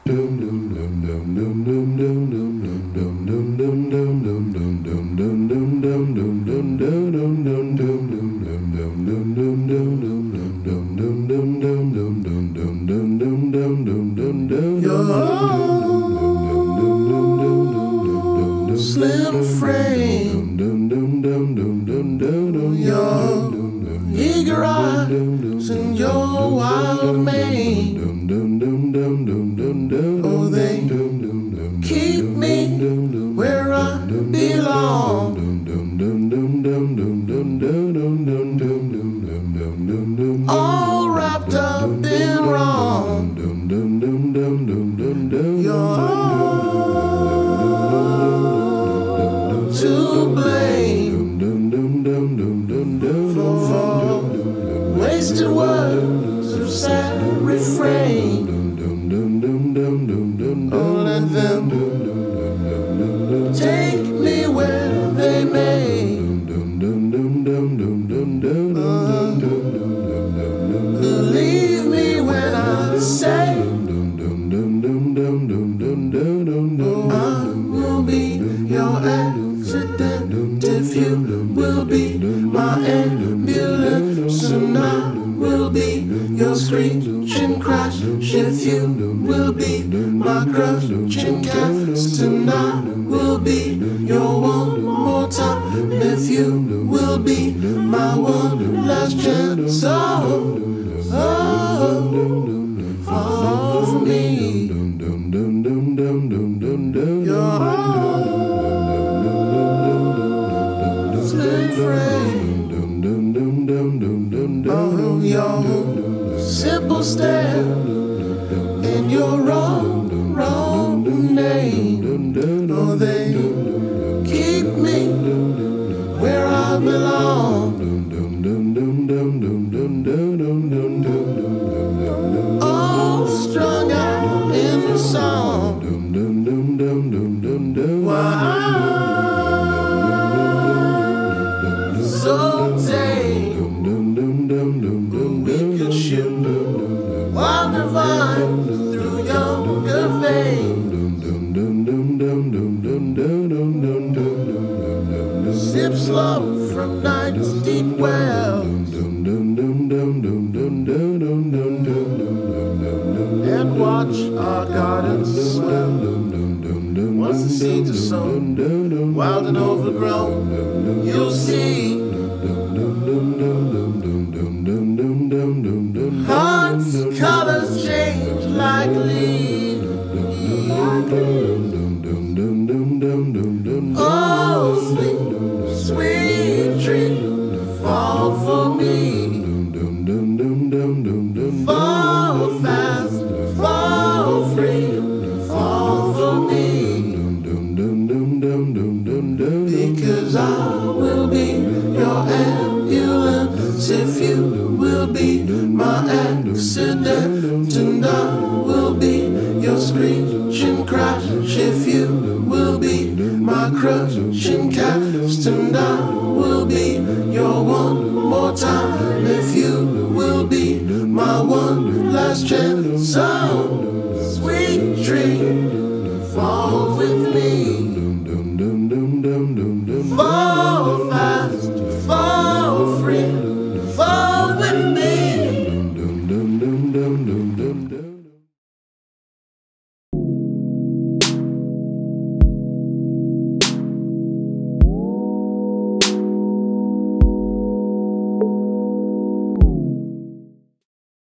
Slim frame, your eager eyes and your wild mane. Oh, they keep me where I belong. All wrapped up in wrong. You're to blame for wasted words of sad refrain. Oh, let them take me where they may. Believe me when I say I will be your accident if you will be my ambulance, and I will be your screeching crash if you will be my crushing cast, and I will be your one more time if you will be my one last chance. Fall for me. You're slim frame. Oh, your simple stare and your wrong name. Oh, they keep me where I belong. All strung out in song. Why so tame? We could shoot wild vines through your veins. Sip slow from night's deep well, and watch our gardens swell. Once the seeds are sown, wild and overgrown, you'll see hearts' colors change like leaves. Oh, sweet, sweet tree, fall for me. Fall fast, fall free, fall for me. Because I will be your ambulance if you will be my accident, and I will be your screeching crash if you will be my crushing cast, and I will be your one more time if you will be my one last chance. So, sweet tree, fall with me. Fall fast, fall free, fall with me.